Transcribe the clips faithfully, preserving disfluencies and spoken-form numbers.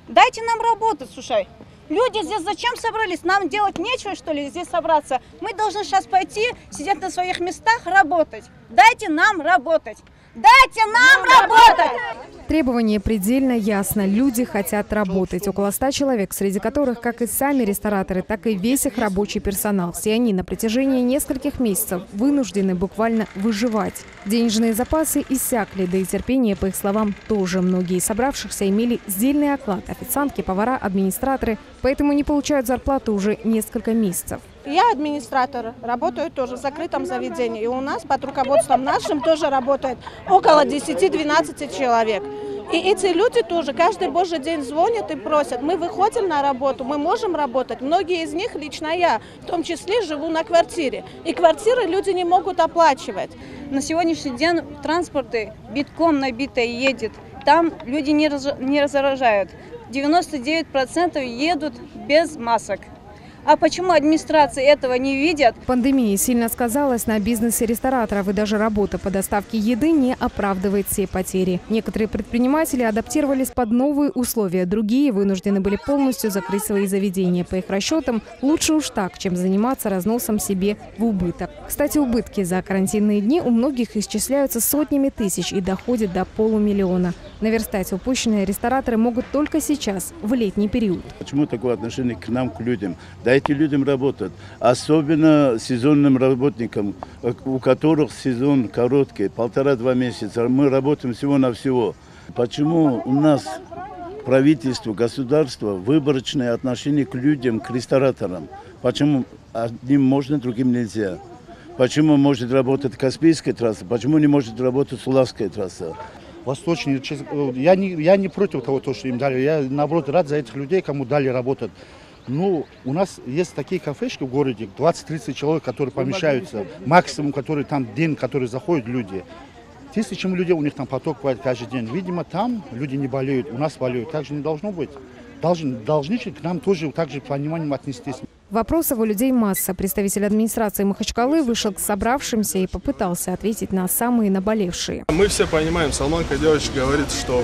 Дайте нам работать, слушай. Люди здесь зачем собрались? Нам делать нечего, что ли, здесь собраться? Мы должны сейчас пойти, сидеть на своих местах, работать. Дайте нам работать. Дайте нам работать! Требование предельно ясно. Люди хотят работать. Около ста человек, среди которых как и сами рестораторы, так и весь их рабочий персонал. Все они на протяжении нескольких месяцев вынуждены буквально выживать. Денежные запасы иссякли, да и терпение, по их словам, тоже. Многие из собравшихся имели сдельный оклад. Официантки, повара, администраторы. Поэтому не получают зарплату уже несколько месяцев. Я администратор, работаю тоже в закрытом заведении. И у нас под руководством нашим тоже работает около десяти-двенадцати человек. И эти люди тоже каждый божий день звонят и просят. Мы выходим на работу, мы можем работать. Многие из них, лично я, в том числе, живу на квартире. И квартиры люди не могут оплачивать. На сегодняшний день транспорты битком набитые едет. Там люди не, раз, не заражают. девяносто девять процентов едут без масок. А почему администрации этого не видят? Пандемия сильно сказалась на бизнесе рестораторов, и даже работа по доставке еды не оправдывает все потери. Некоторые предприниматели адаптировались под новые условия, другие вынуждены были полностью закрыть свои заведения. По их расчетам, лучше уж так, чем заниматься разносом себе в убыток. Кстати, убытки за карантинные дни у многих исчисляются сотнями тысяч и доходят до полумиллиона. Наверстать упущенные рестораторы могут только сейчас, в летний период. Почему такое отношение к нам, к людям? Дайте людям работать, особенно сезонным работникам, у которых сезон короткий, полтора-два месяца. Мы работаем всего-навсего. Почему у нас правительство, государство выборочное отношение к людям, к рестораторам? Почему одним можно, другим нельзя? Почему может работать Каспийская трасса, почему не может работать Сулавская трасса? Восточный, я не, я не против того, что им дали. Я, наоборот, рад за этих людей, кому дали работать. Ну, у нас есть такие кафешки в городе, двадцать-тридцать человек, которые помещаются. Максимум, который там день, который заходят люди. Тысячам людей, у них там поток бывает каждый день. Видимо, там люди не болеют, у нас болеют. Так же не должно быть. Должны, должны к нам тоже так же пониманием отнестись. Вопросов у людей масса. Представитель администрации Махачкалы вышел к собравшимся и попытался ответить на самые наболевшие. Мы все понимаем, Салманка девочка говорит, что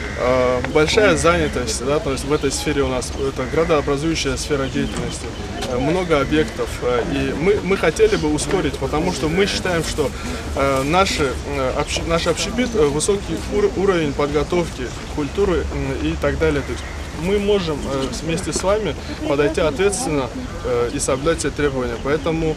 э, большая занятость, да, то есть в этой сфере у нас это градообразующая сфера деятельности, э, много объектов. Э, и мы, мы хотели бы ускорить, потому что мы считаем, что э, наши, э, общ, наш общепит э, высокий ур, уровень подготовки, культуры э, и так далее. То есть мы можем э, вместе с вами подойти ответственно э, и соблюдать все требования. Поэтому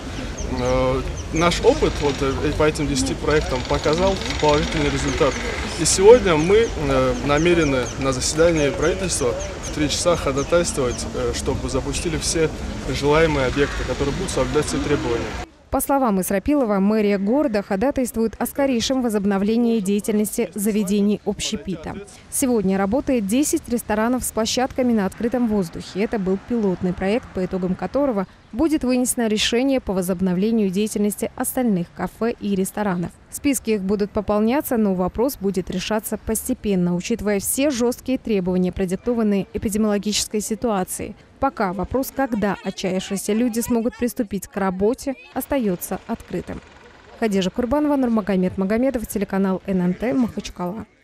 э, наш опыт вот, э, по этим десяти проектам показал положительный результат. И сегодня мы э, намерены на заседании правительства в три часа ходатайствовать, э, чтобы запустили все желаемые объекты, которые будут соблюдать все требования. По словам Исрапилова, мэрия города ходатайствует о скорейшем возобновлении деятельности заведений общепита. Сегодня работает десять ресторанов с площадками на открытом воздухе. Это был пилотный проект, по итогам которого будет вынесено решение по возобновлению деятельности остальных кафе и ресторанов. Списки их будут пополняться, но вопрос будет решаться постепенно, учитывая все жесткие требования, продиктованные эпидемиологической ситуацией. Пока вопрос, когда отчаявшиеся люди смогут приступить к работе, остается открытым. Хадижа Курбанова, Нурмагомед Магомедов, телеканал эн эн тэ, Махачкала.